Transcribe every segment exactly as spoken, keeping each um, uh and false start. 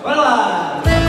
Vai lá!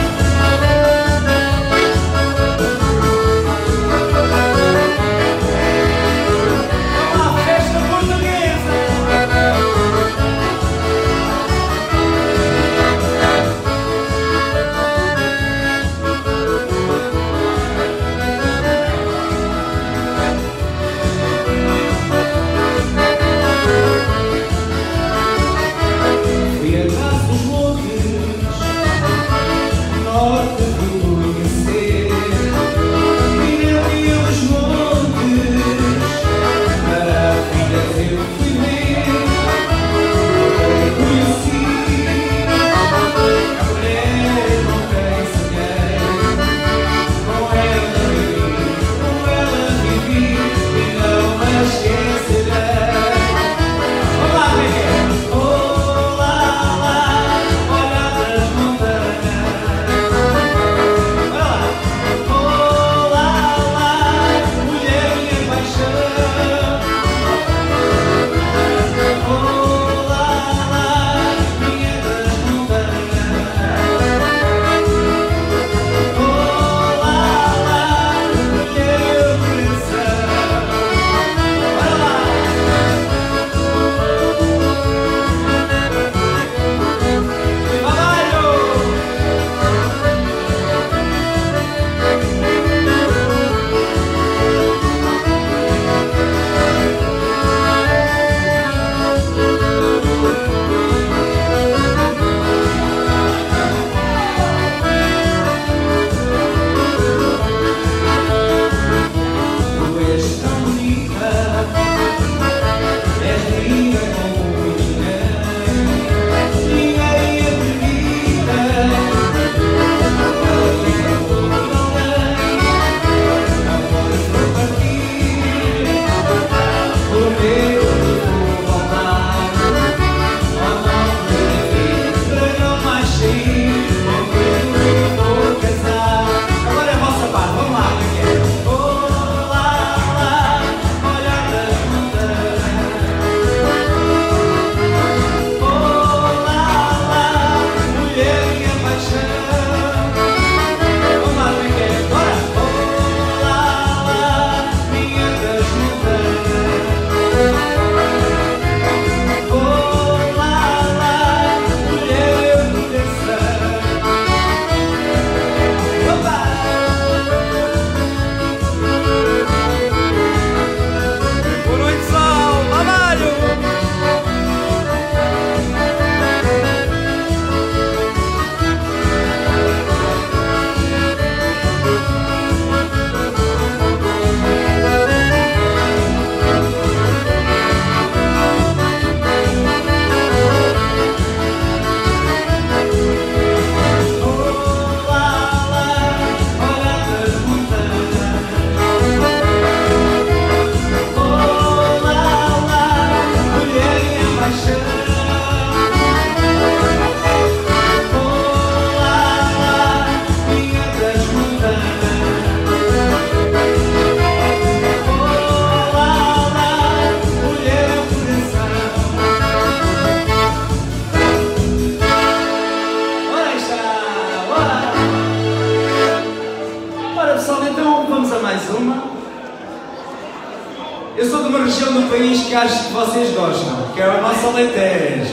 Eu sou de uma região do país que acho que vocês gostam, que é a nossa Alentejo.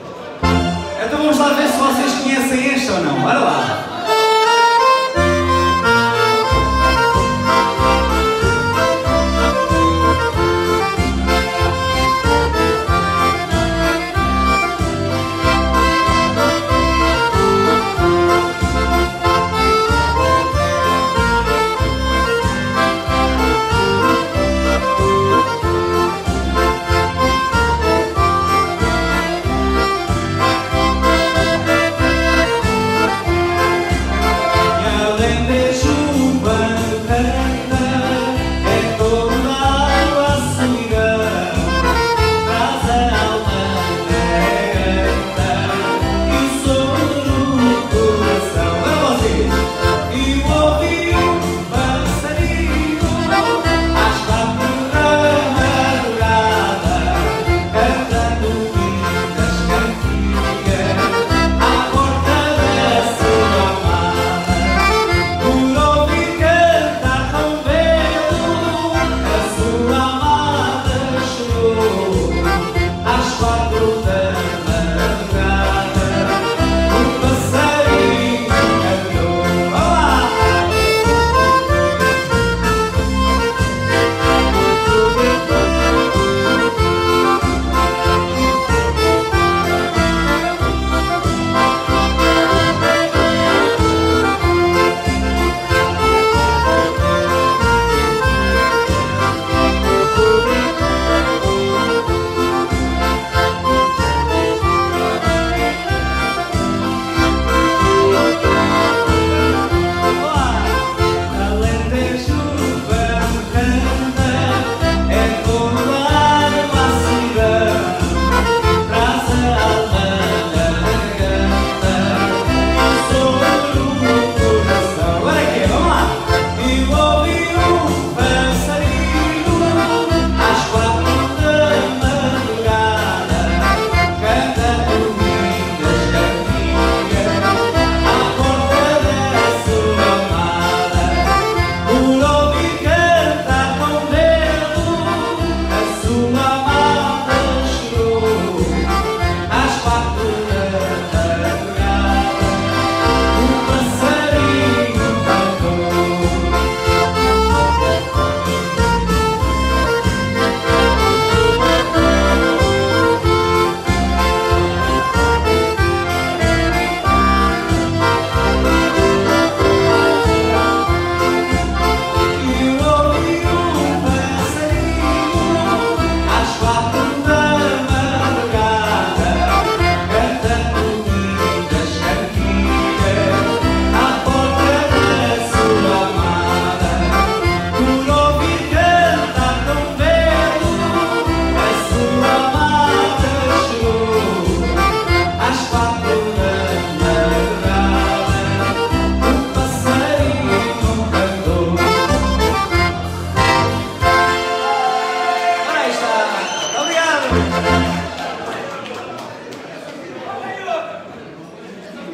Então vamos lá ver se vocês conhecem esta ou não. Bora lá! Thank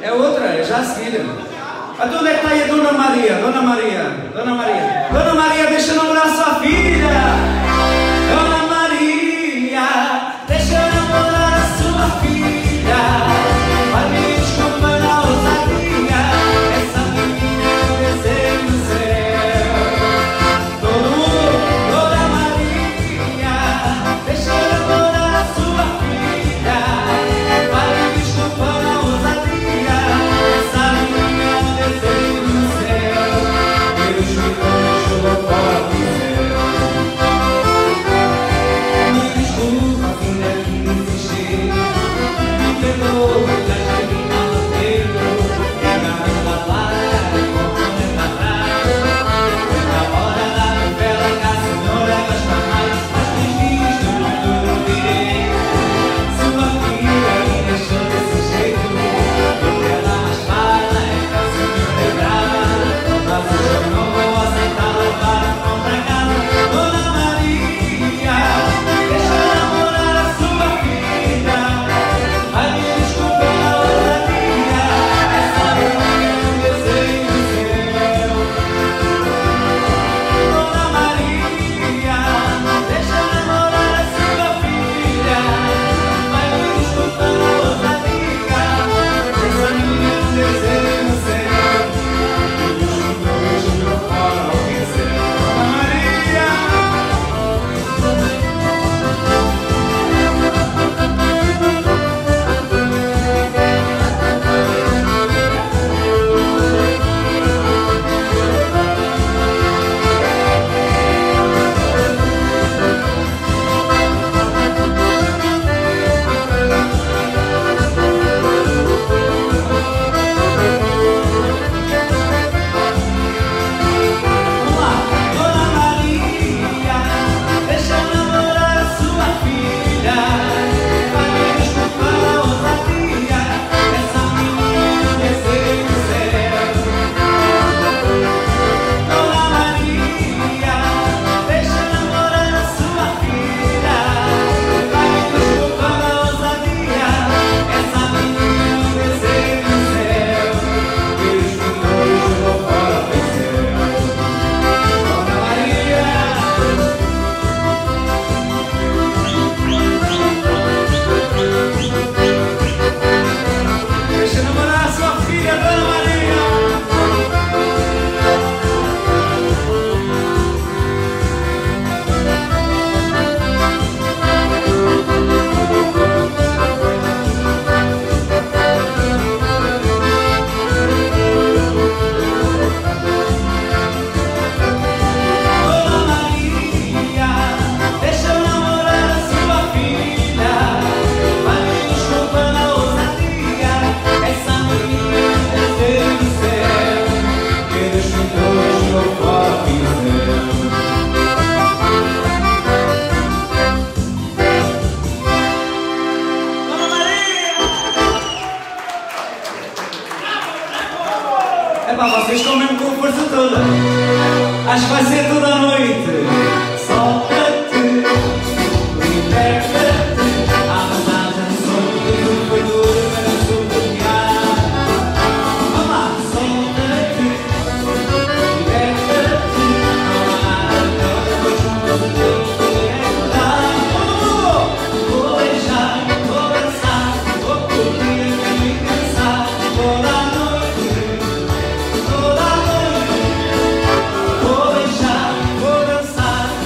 É outra, é já a seguir. Então onde é que está aí a Dona Maria? Dona Maria, Dona Maria. Dona Maria, deixa namorar sua filha. Dona Maria, deixa namorar a sua filha. Vai me desculpar na ousadia. Essa menina é um desejo do céu. Todo mundo, Dona Maria, deixa namorar a sua filha. Vai me desculpar na ousadia. Essa menina é um desejo do céu. Deus me deixou fora do céu. Me desculpa, filha, que me insistir. Me perdoa, já cheguei no peito. Pega a minha palha, correndo pra trás. Na hora da novela que a senhora gosta mais. Mas me diz, tudo, tudo direito. Sua filha me deixou desse jeito. Porque ela mais fala, é que a senhora é brava. Mas hoje eu não vou aceitar levar a mão pra casa. Dona Maria, deixa namorar a sua filha. Vai me desculpar na ousadia. Essa menina é um desejo do céu. Dona Maria, deixa namorar a sua filha. Vai me desculpar na ousadia. Essa menina é um desejo do céu. Deus me deixou fora ao vencer. Dona Maria. Vamos lá. Dona Maria, deixa namorar a sua filha. Vai me desculpar a ousadia. Essa menina é um desejo do céu. Dona Maria, deixa namorar a sua filha. Vai me desculpar a ousadia. Essa menina é um desejo do céu. Deus me deixou fora do céu. Dona Maria. Deixa namorar a sua filha, Dona Maria. Dona Maria, deixa namorar a sua filha. Vai me desculpar na ousadia. Essa menina é um desejo do céu. Que Deus me deixou fora do céu. Dona Maria! É pá, vocês estão mesmo com a força toda. Acho que vai ser toda a noite. Solta-te, liberta-te. A massagem sobre foi dura para suportar. Vamos lá, solta-te, liberta-te. Não há nada, depois juntas o teu poder é guardar. Vou beijar, vou dançar, vou curtir até me cansar. Toda a noite, toda a noite. Vou beijar, vou dançar,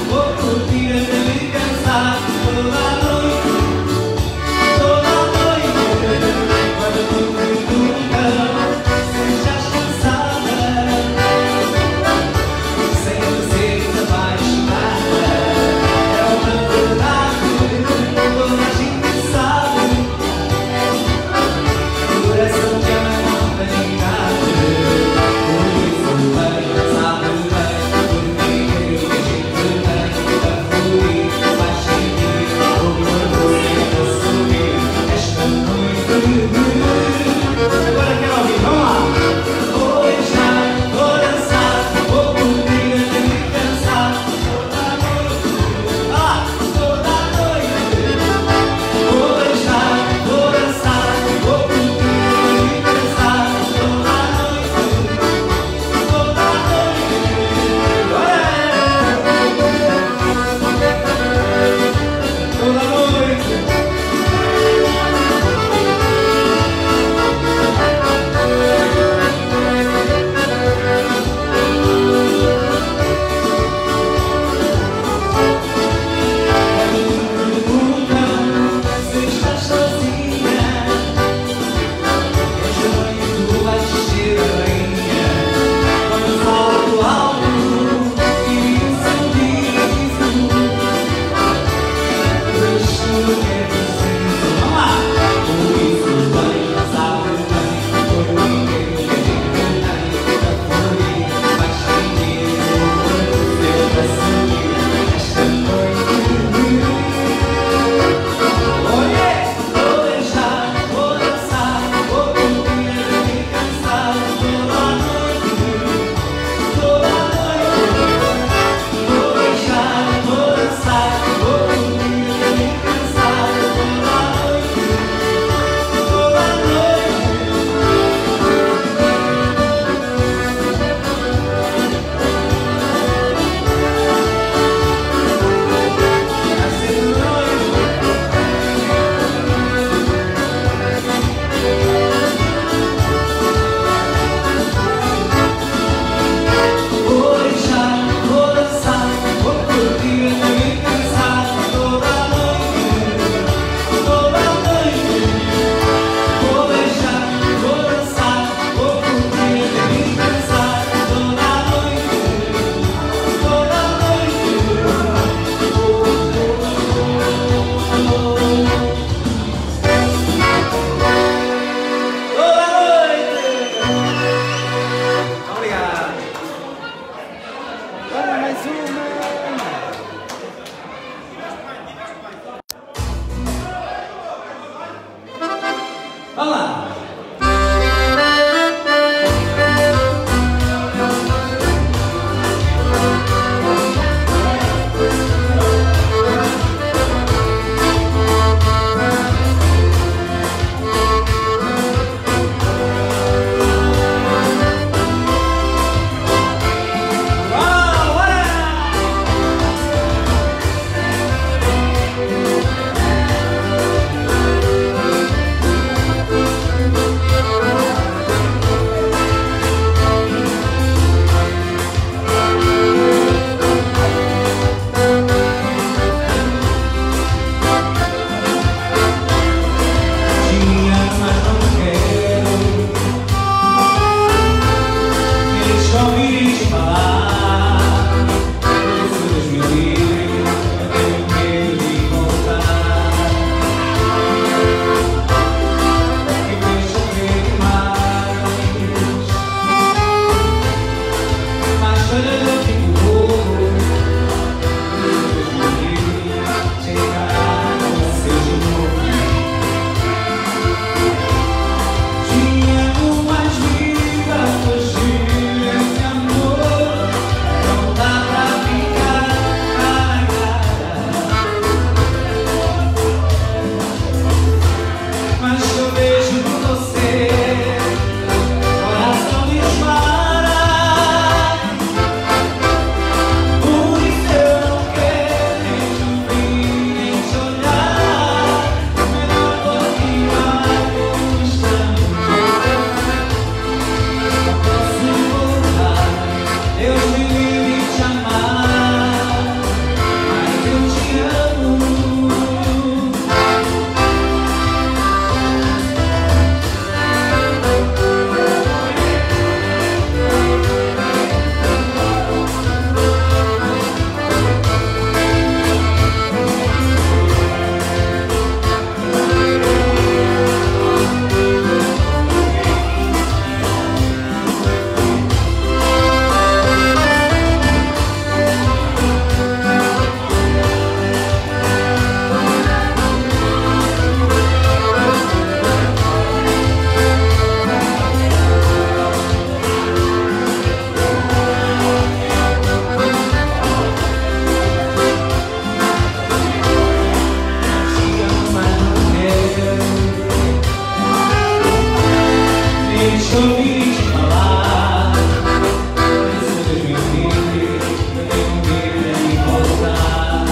deixa eu ouvir te falar. Esse dois mil e vinte eu tenho medo de voltar.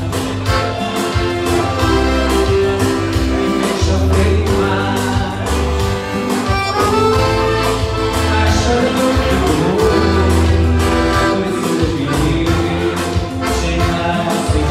Deixa eu queimar, mas chorando de dor. Esse dois mil e vinte chega sem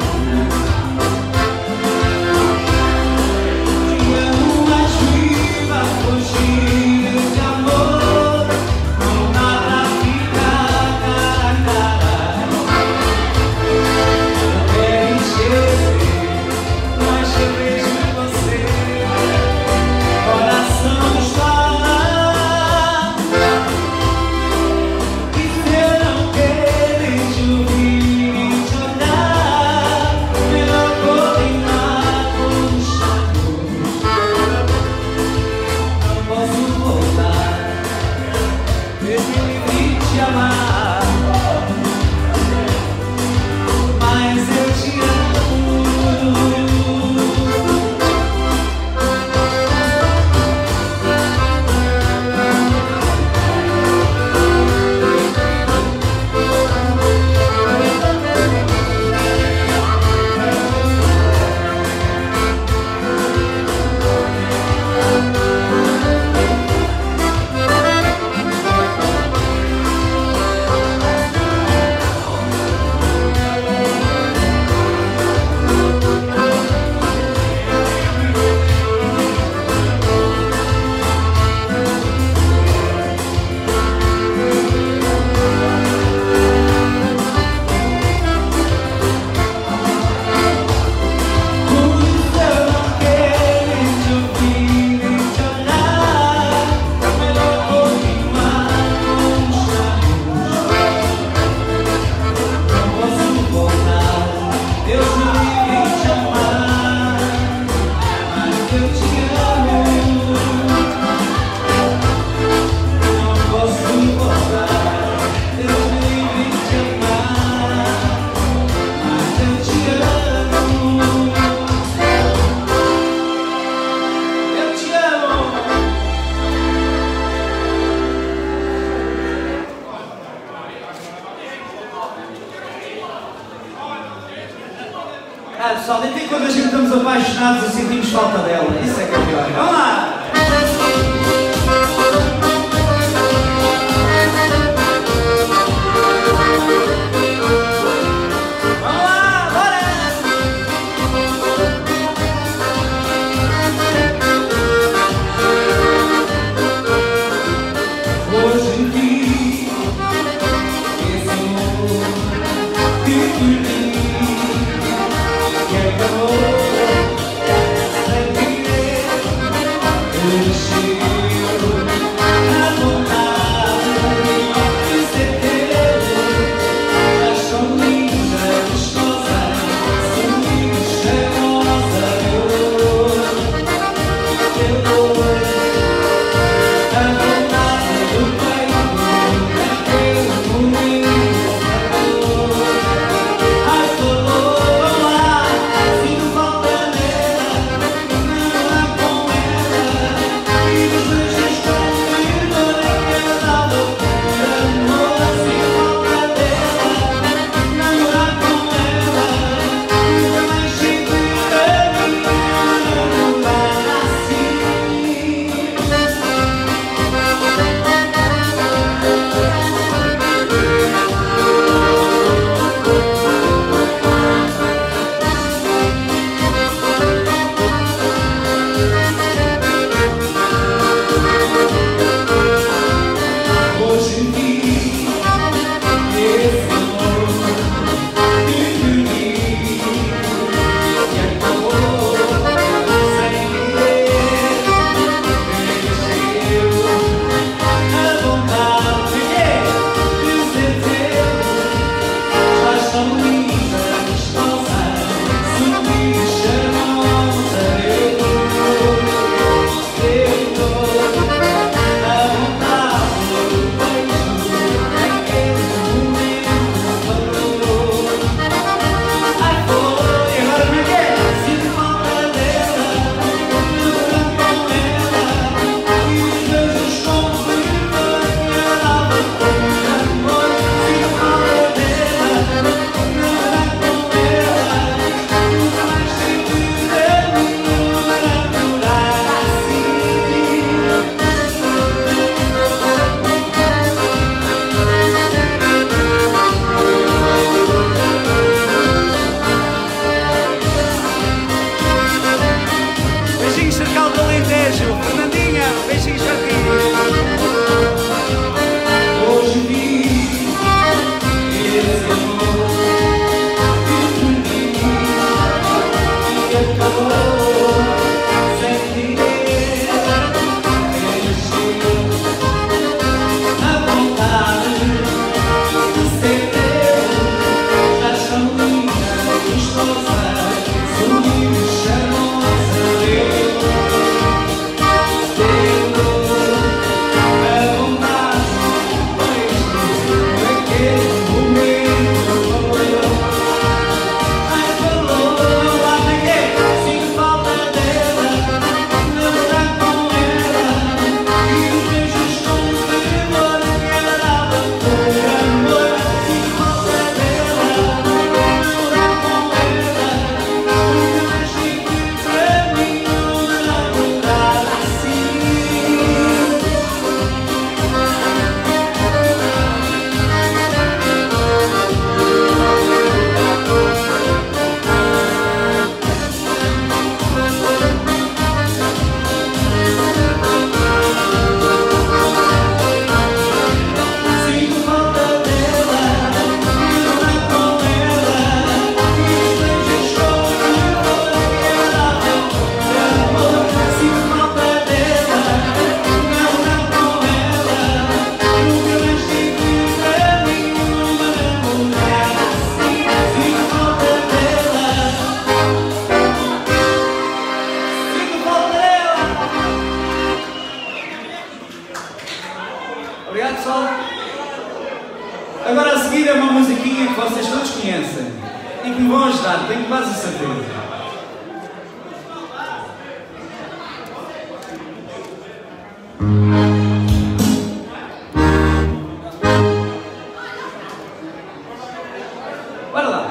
Ah, pessoal, nem tem quando a gente estamos apaixonados e sentimos falta dela. Isso é que é pior. Vamos lá! Quero Obrigado, pessoal. Agora a seguir é uma musiquinha que vocês todos conhecem e que me vão ajudar, tenho quase a certeza. Bora lá.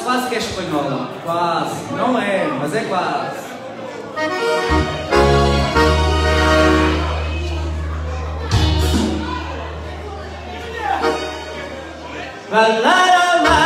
quase que é espanhola. Quase. Não é, mas é quase. La la la la.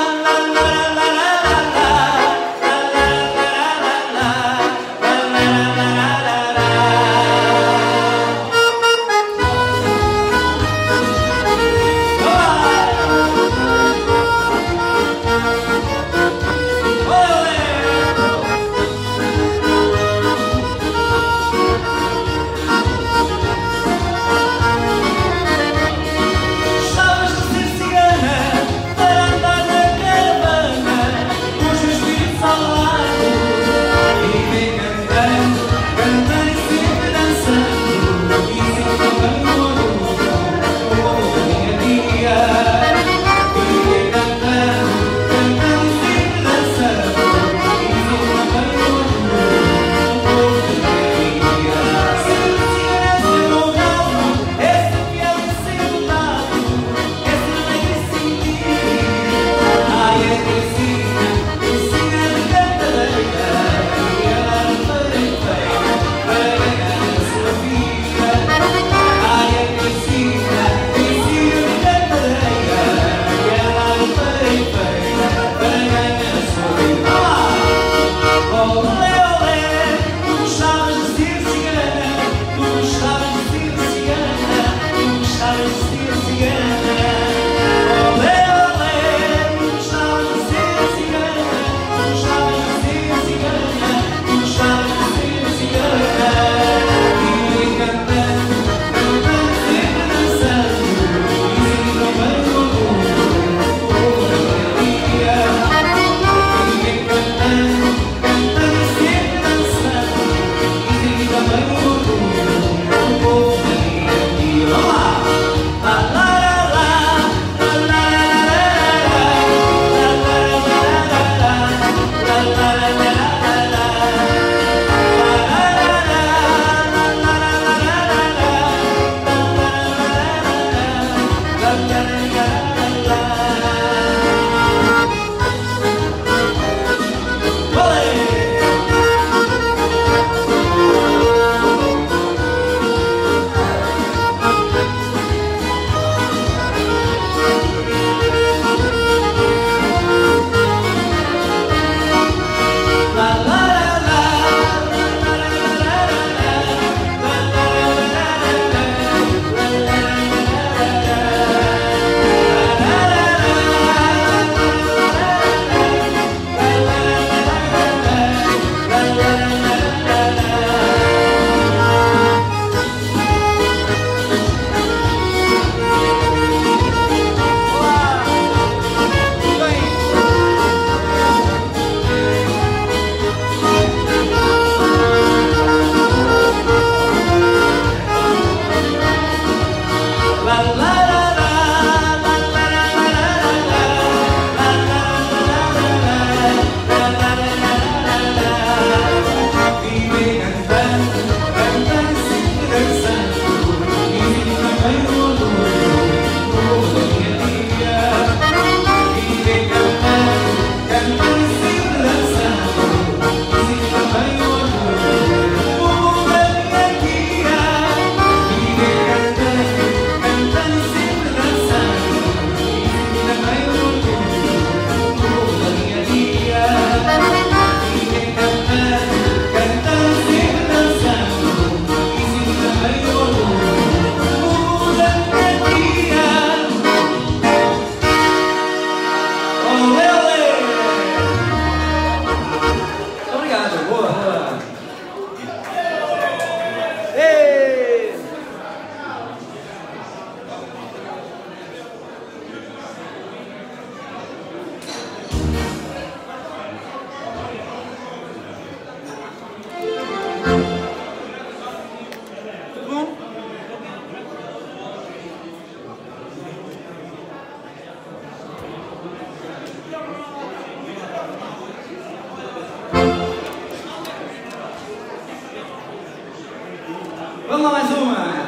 Vamos lá, mais uma!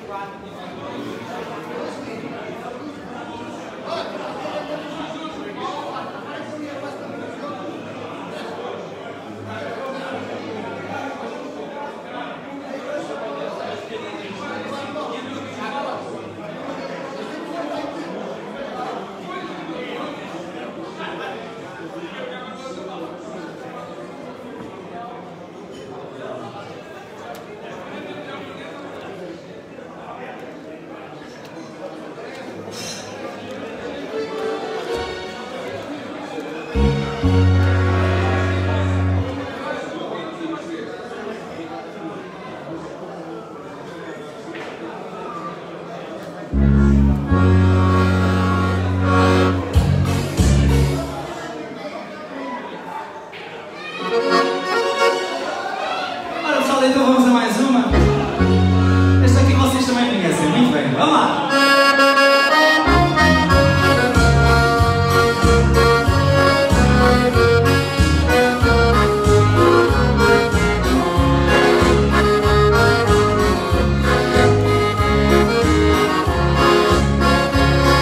Ora pessoal, então vamos a mais uma. Esta aqui vocês também conhecem muito bem. Vamos lá! Thank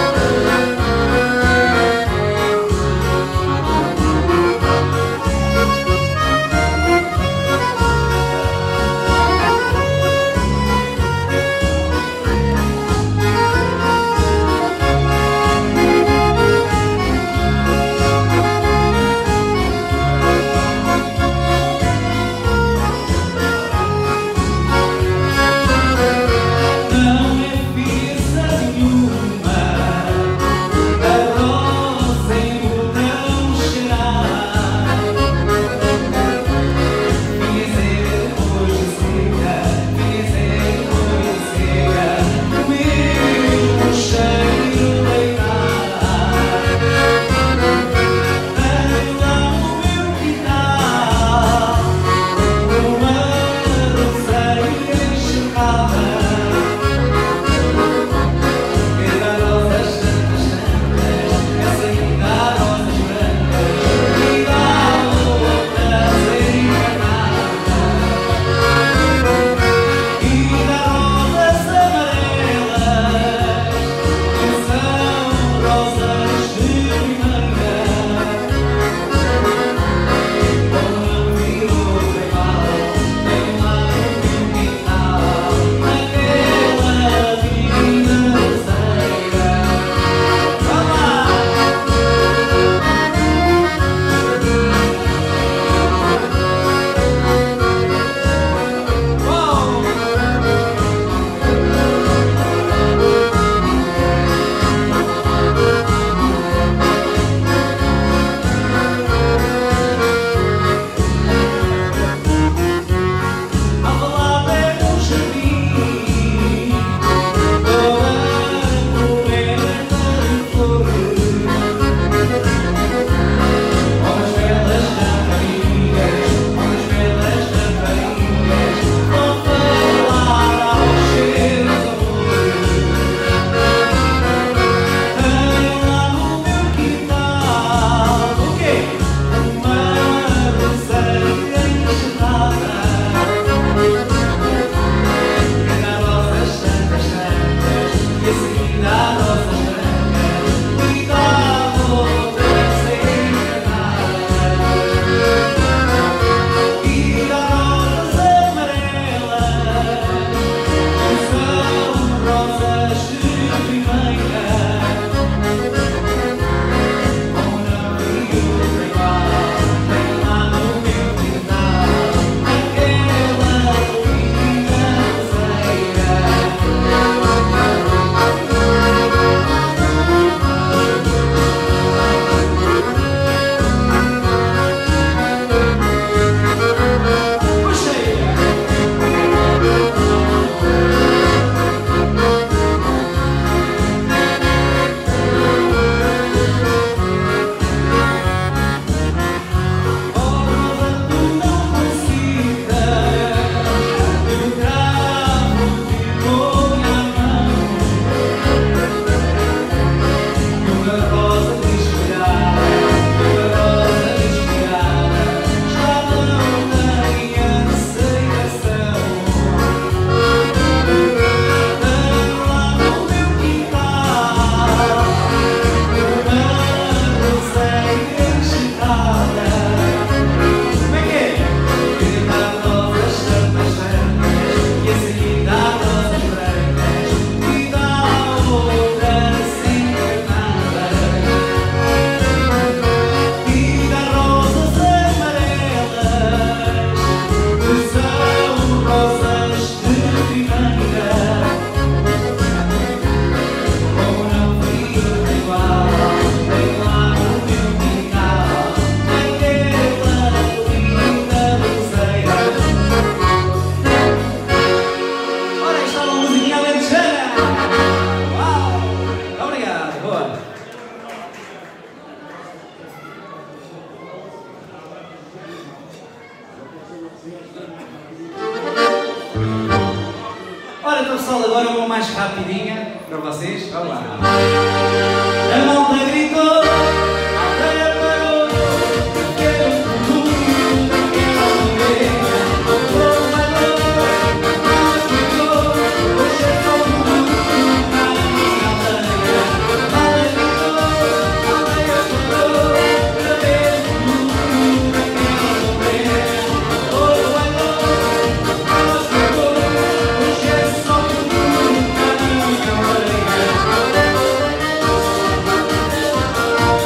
mais rapidinha para vocês. Vamos lá. A malta gritou, a aldeia parou, quero um futuro, quero aldeia. O povo falou, mas ficou, hoje é só um futuro para a minha aldeia. A aldeia gritou, a aldeia parou, para ver um futuro, quero aldeia. O povo falou, mas ficou, hoje é só um futuro para a minha aldeia.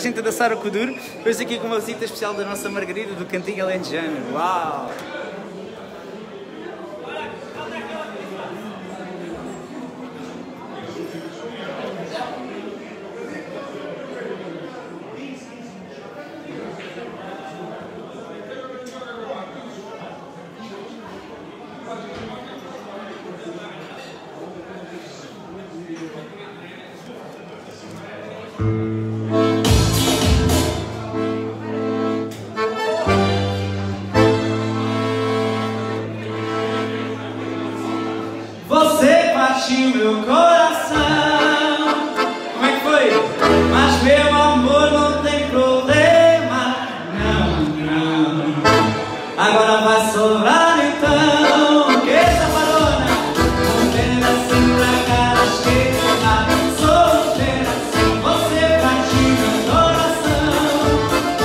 gente a dançar o Kuduro. Depois aqui com uma visita especial da nossa Margarida do Cantinho Alentejano. Uau! Você partiu meu coração. Como é que foi? Mas meu amor não tem problema. Não, não. Agora vai sobrar então. Que safarona. Solteira assim pra cara cheia. Solteira assim. Você partiu meu coração.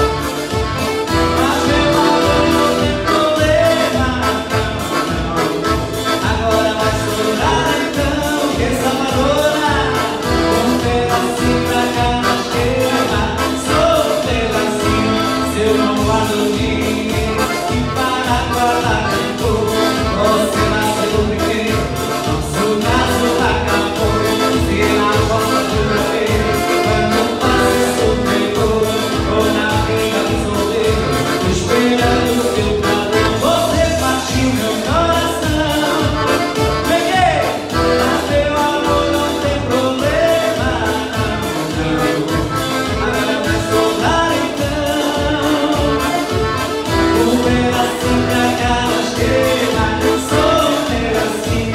Mas meu amor não tem problema. Não, não. Agora vai sobrar então. Que safarona. Solteira assim pra cara cheia. Solteira assim. Se eu não guardo dinheiro e para guardar tempo, você nasceu primeiro. Nosso caso acabou. Se na volta do roteiro, quando passa solteiro, ou na briga do solteiro, esperando o teu calor. Você partiu meu coração. Peguei, mas meu amor não tem problema. Não, não. Agora vai sobrar então. Solteira assim pra cara cheia. Solteira assim.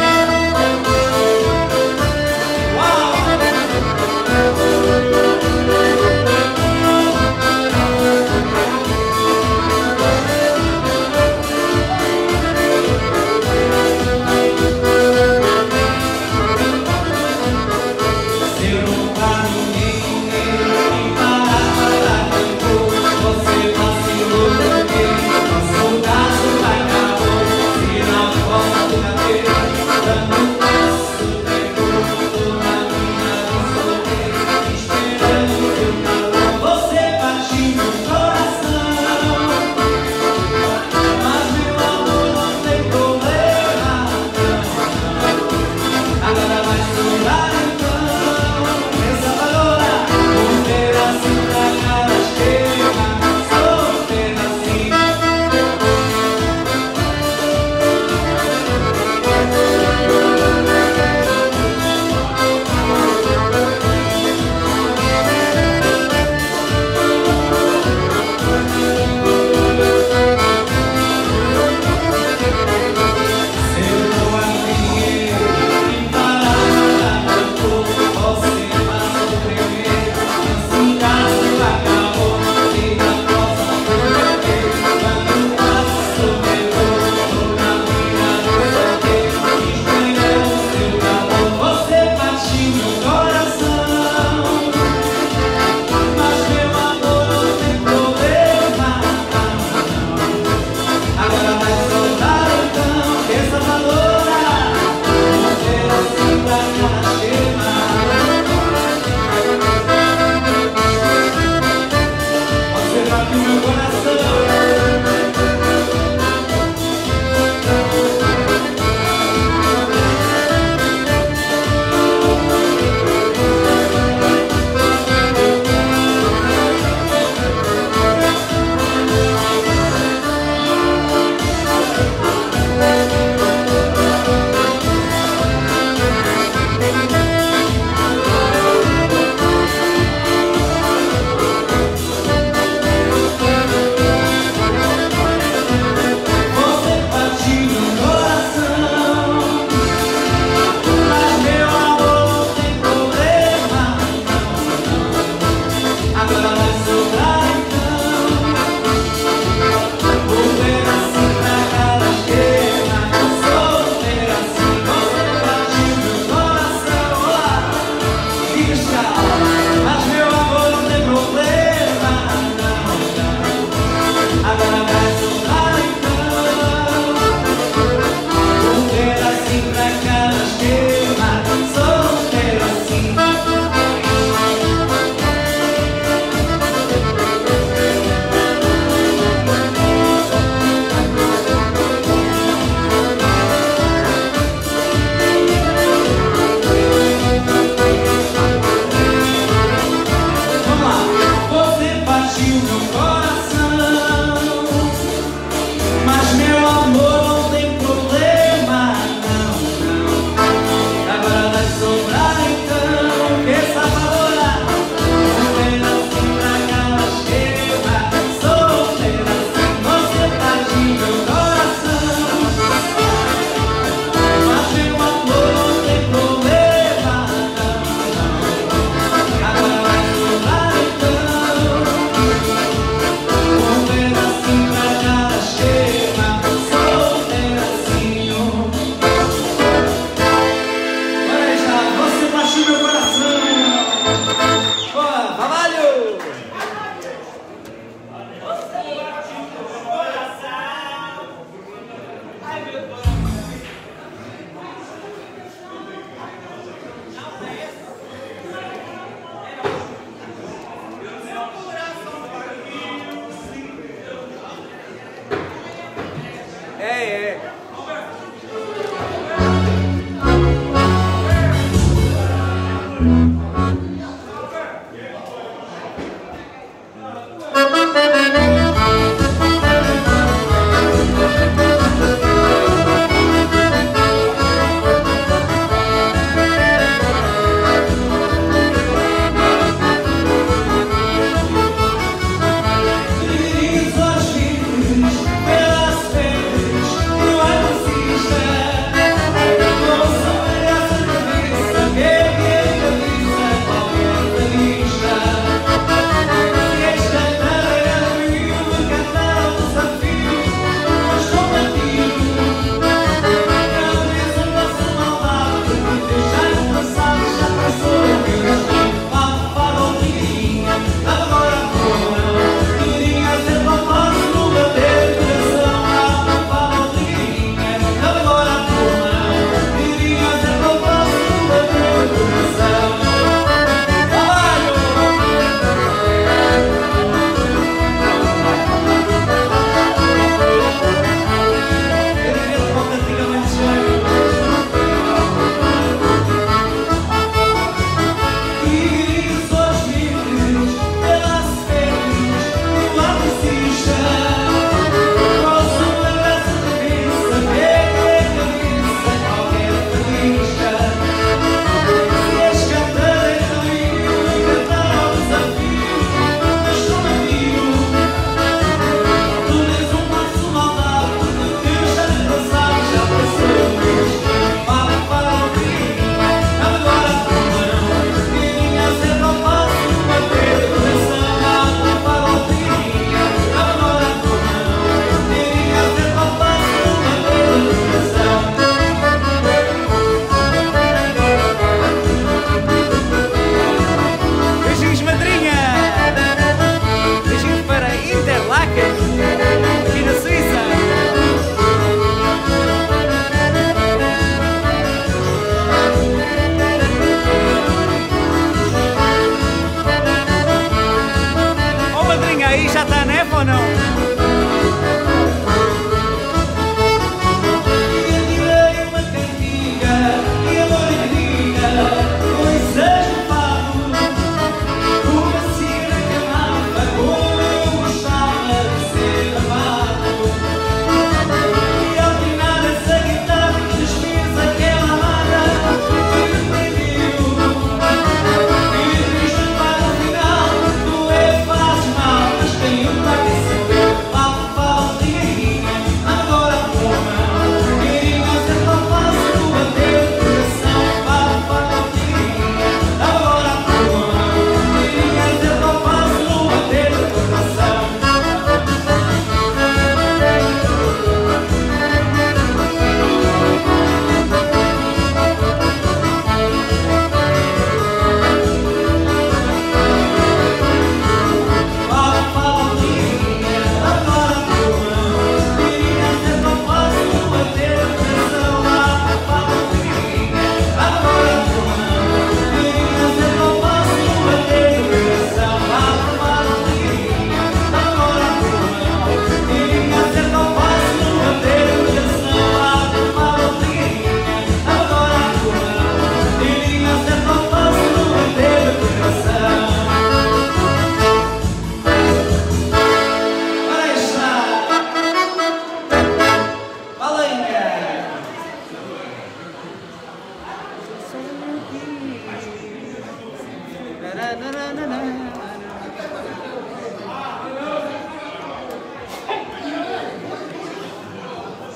Uau! Se eu não guardo dinheiro e para guardar tempo, você vacilou porque nosso caso vai acabar.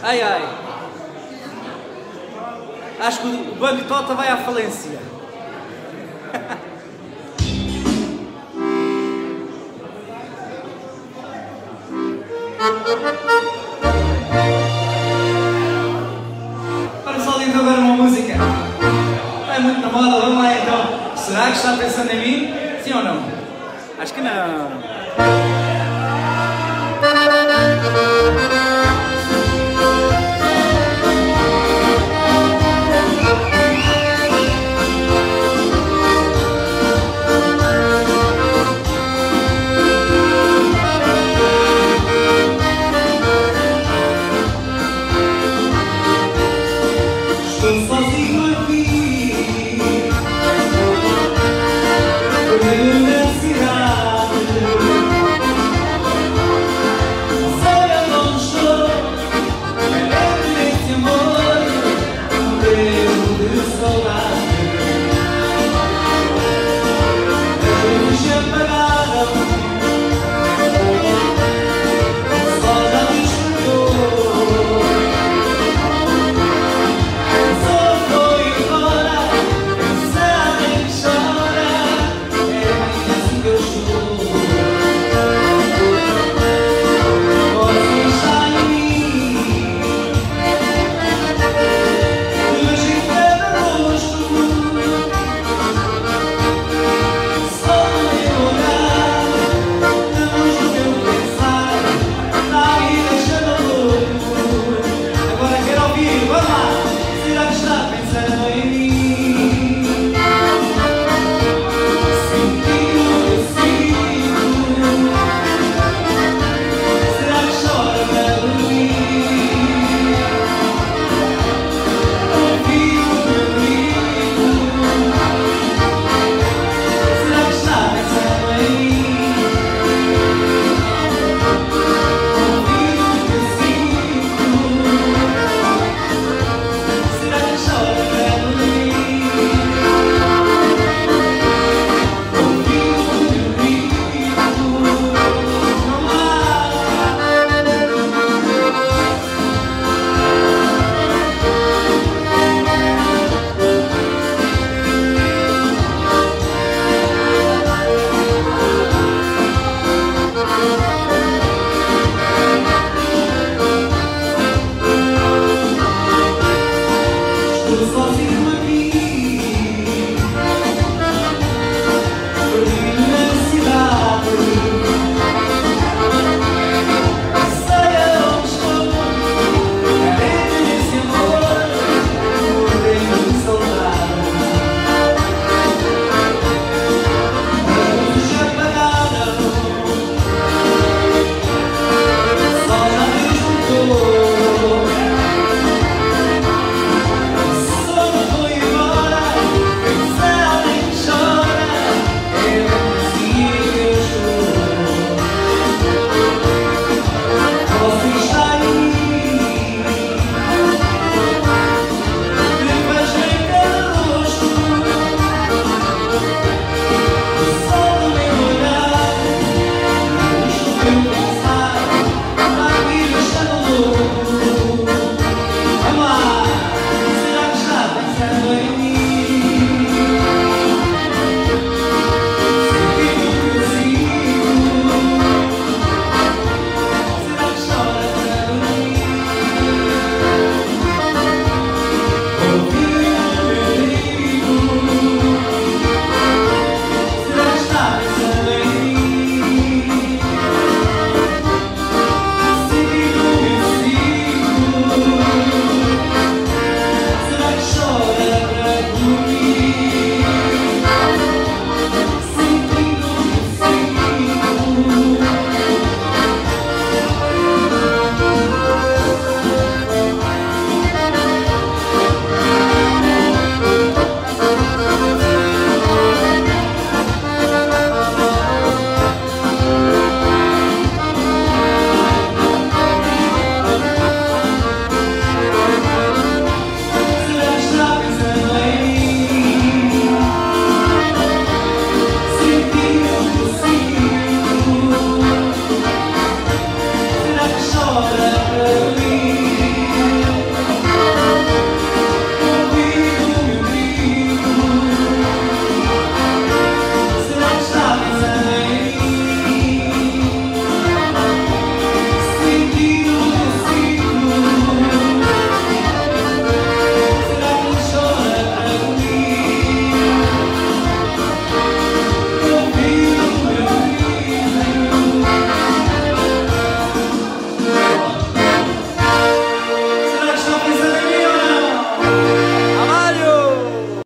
Ai ai. Acho que o Banco Tota vai à falência. Para só então agora uma música. É muito na moda, vamos lá então. Será que está pensando em mim? Sim ou não? Acho que não.